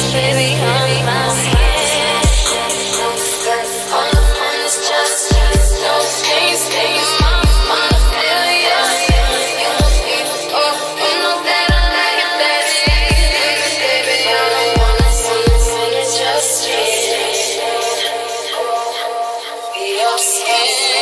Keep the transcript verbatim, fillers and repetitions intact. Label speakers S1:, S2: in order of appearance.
S1: baby, on my skin. All I want is just you. No strings, baby, mama, wanna feel ya. You want me, oh, you know that I like it best. Baby, all I want is something is just you. Your skin.